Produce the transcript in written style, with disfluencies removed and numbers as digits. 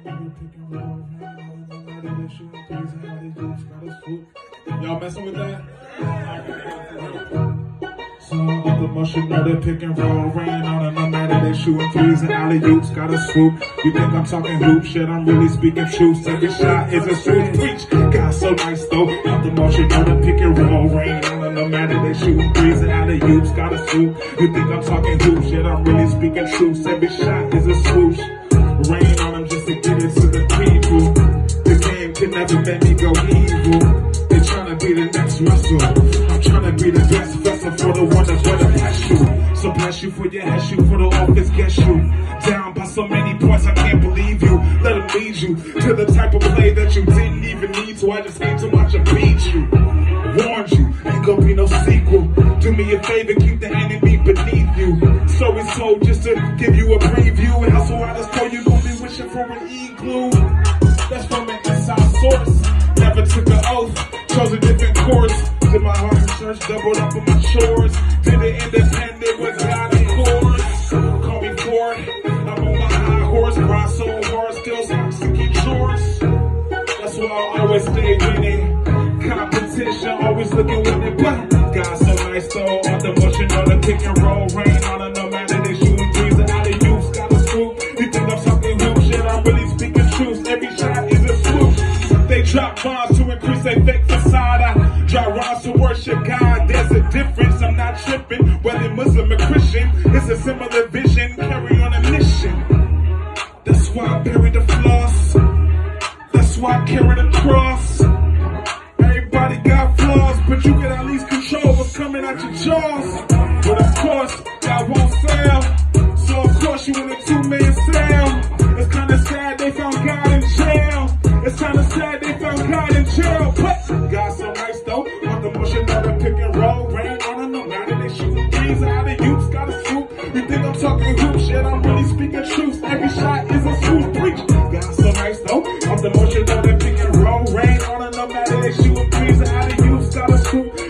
Y'all messing with that? So off the motion, know they pick and roll, rain on and no matter they shooting threes and alley-oops, got a swoop. You think I'm talking hoop shit? I'm really speaking truth. Every shot is a swoop. Preach, God so nice though. Off the motion, know they pick and roll, rain on and no matter they shooting threes and alley-oops, got a swoop. You think I'm talking hoop shit? I'm really speaking truth. Every shot is a swoosh. Rain on them just to get it to the people. The game can never make me go evil. They tryna be the next Russell. I'm tryna be the best vessel for the one that's gonna bless you. So bless you for your head shoot, for the office get you. Down by so many points, I can't believe you. Let them lead you to the type of play that you didn't even need to. I just hate to watch them beat you. Warned you, ain't gonna be no sequel. Do me a favor, keep the enemy beneath you. So it's told just to give you a preview. And hustle out this store, you gon' be wishing for an igloo. That's from an inside source. Never took an oath, chose a different course. Did my heart research, doubled up on my chores. Did it independent with God of course. Call me Ford, I'm on my high horse. Grind so hard, still socks to keep shorts. That's why I always stay winning. Competition, always looking with it. But God so nice though, on the motion, on the pick and roll. Rain on it, no matter they shooting threes and alley-oops, got a swoop. You think I'm talking hoop shit, I'm really speaking truth. Every shot is a swoop. They drop bombs to increase their fake facade. I drop rhymes to worship God. There's a difference, I'm not tripping. Whether Muslim or Christian, it's a similar vision. Carry on a mission. That's why I bury the floss. That's why I carry the cross. Everybody got flaws, but you can at least control what's coming out your jaws. But of course, that won't sell. So of course you in a 2 million sale. It's kinda sad they found God in jail. It's kinda sad they found God in jail. But God so nice though, on the motion of the pick and roll. Rain on them, no matter they shooting threes out of youths, got a swoop. You think I'm talking hoop shit, I'm really speaking truth. Every shot is a swoop. Preach, God so nice though, on the motion of the pick and roll. Rain on them, no matter they shooting threes out of youths, got a swoop.